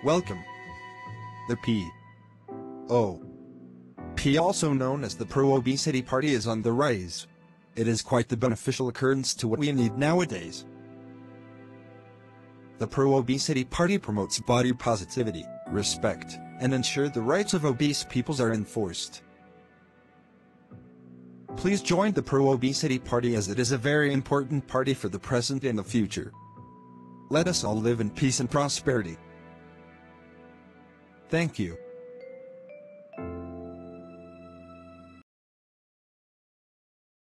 Welcome. The P, also known as the Pro-Obesity Party, is on the rise. It is quite the beneficial occurrence to what we need nowadays. The Pro-Obesity Party promotes body positivity, respect, and ensure the rights of obese peoples are enforced. Please join the Pro-Obesity Party, as it is a very important party for the present and the future. Let us all live in peace and prosperity. Thank you.